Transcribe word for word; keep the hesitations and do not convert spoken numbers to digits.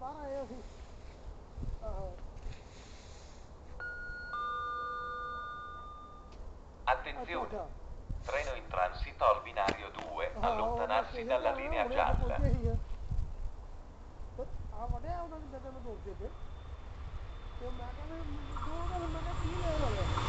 ਬਾਹਰ ਆਏ ਅਸੀਂ ਆਹੋ Attenzione, treno in transito al binario due, allontanarsi dalla linea ਹੁਣੇ gialla. ਪਹੁੰਚੇ ਸੀ ਆ ਵੜਿਆ ਉਹਨਾਂ ਨੇ ਬੇਟੇ ਨੂੰ ਦੋਸਤੇ ਤੇ ਤੇ ਮੈਂ ਕਹਿੰਦਾ ਦੋ ਦਿਨ ਮੈਂ ਕਿਹਾ ਕੀ ਲੈ ਹੋਇਆ